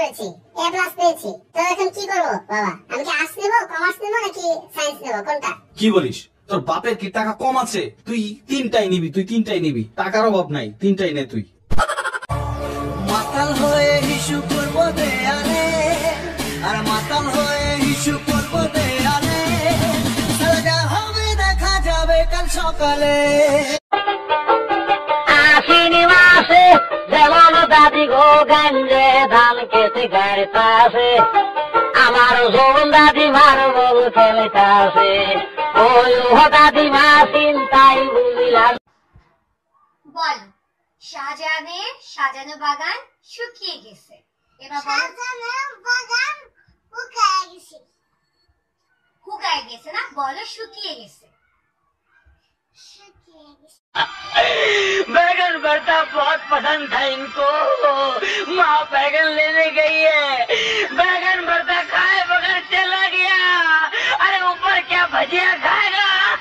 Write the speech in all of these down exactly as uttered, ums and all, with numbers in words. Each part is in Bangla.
করেছি, এ প্লাস পেয়েছি। তো এখন কি করব বাবা? আমি কি আর্টস নেব, কমার্স নেব নাকি সায়েন্স নেব, কোনটা? কি বলিস? তোর বাপের কি টাকা কম আছে? তুই তিনটাই নিবি, তুই তিনটাই নিবি, টাকার অভাব নাই, তিনটাই নে তুই। মাতাল হয়ে হিসু করবো দেয়ালে, আর মাতাল হয়ে হিসু করবো দেয়ালে, সাজা হবে দেখা যাবে কাল সকালে। আশ্বিনী মাসে যেমন দাদি গো গাঞ্জে ধান খেতে গাড়িতাছে, আমার যৌবন দাদি মার বল খেলিতাছে, ওই দাদি মা চিন্তাই বুঝিলাম। বল, শাহজাহানের সাজানো বাগান শুকিয়ে গেছে, এবার শাহজাহানের বাগান শুকিয়ে গেছে। শুকায় গেছে না, বলো শুকিয়ে গেছে। बैगन भरता बहुत पसंद था इनको, माँ बैगन लेने गई है, बैगन भरता खाए बगैर चला गया, अरे ऊपर क्या भजिया खाएगा।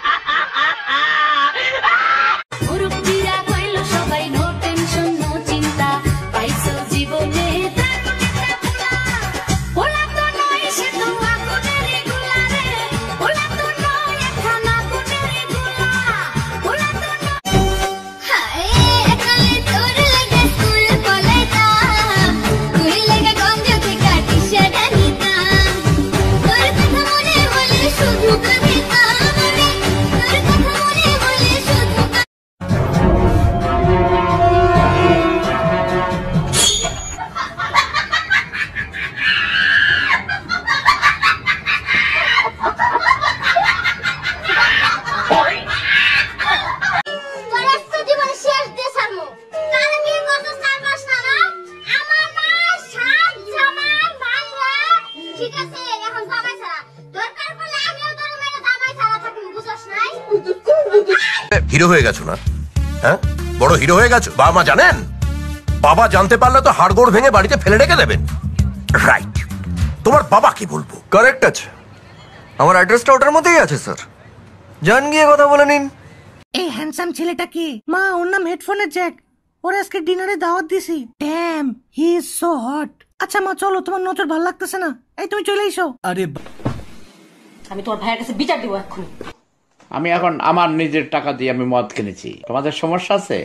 হিরো হয়ে গেছো না? হ্যাঁ, বড় হিরো হয়ে গেছো। বাবা মা জানেন? বাবা জানতে পারলে তো হাড়গোড় ভেঙে বাড়িতে ফেলে রেখে দেবেন। রাইট, তোমার বাবা কি বলবো? কারেক্ট আছে, আমার অ্যাড্রেসটা ওটার মধ্যেই আছে স্যার, যান গিয়ে কথা বলে নিন। এই হ্যান্ডসাম ছেলেটা কি? মা, ওর নাম হেডফোনের জ্যাক, ওর আজকে ডিনারে দাওয়াত দিছি। Damn, he is so hot. আচ্ছা মা, চলো, তোমার নজর ভালো লাগতেছে না, এই তুমি চলে এসো। আরে আমি তোমার ভাইয়ের কাছে বিচার দিব এক্ষুনি। আমি এখন আমার নিজের টাকা দিয়ে আমি মদ কিনেছি, তোমাদের সমস্যা আছে?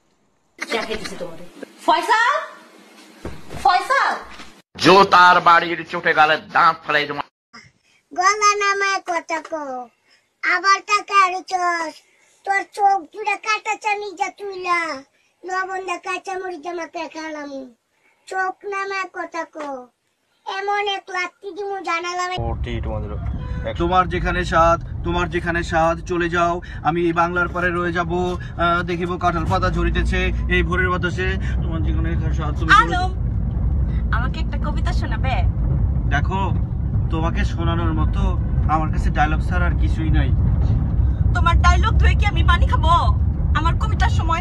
ফয়সাল, ফয়সাল, জোতার বাড়ির চোটে গালে দাঁত ফেলাই তোমার। গলা নামায় কথা কো, আবার টাকা আড়িছস, তোর চোখ দুটা কাটা চানি যা তুইলা, লবণদা কাঁচা মরিচ আমাকে খালাম। চোখ নামায় কথা কো, এমন এক লাত্তি দিমু জানালাম। তোমার যেখানে স্বাদ, তোমার যেখানে স্বাদ, চলে যাও, আমি এই বাংলার পারে রয়ে যাব, দেখিব কাঁঠাল পাতা ঝরিতেছে এই ভোরের বাতাসে, তোমার যেখানে স্বাদ। তুমি আমাকে একটা কবিতা শোনাবে? দেখো, তোমাকে শোনানোর মতো আমার কাছে ডায়লগ ছাড়া আর কিছুই নাই। তোমার ডায়লগ ধুয়ে কি আমি পানি খাবো আমার কবিতার সময়?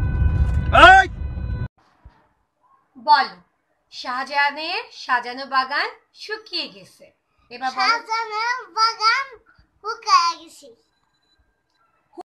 বল, শাহজাহানের সাজানো বাগান শুকিয়ে গেছে, এবার বল। শাহজাহানের বাগান শুকিয়ে গেছে।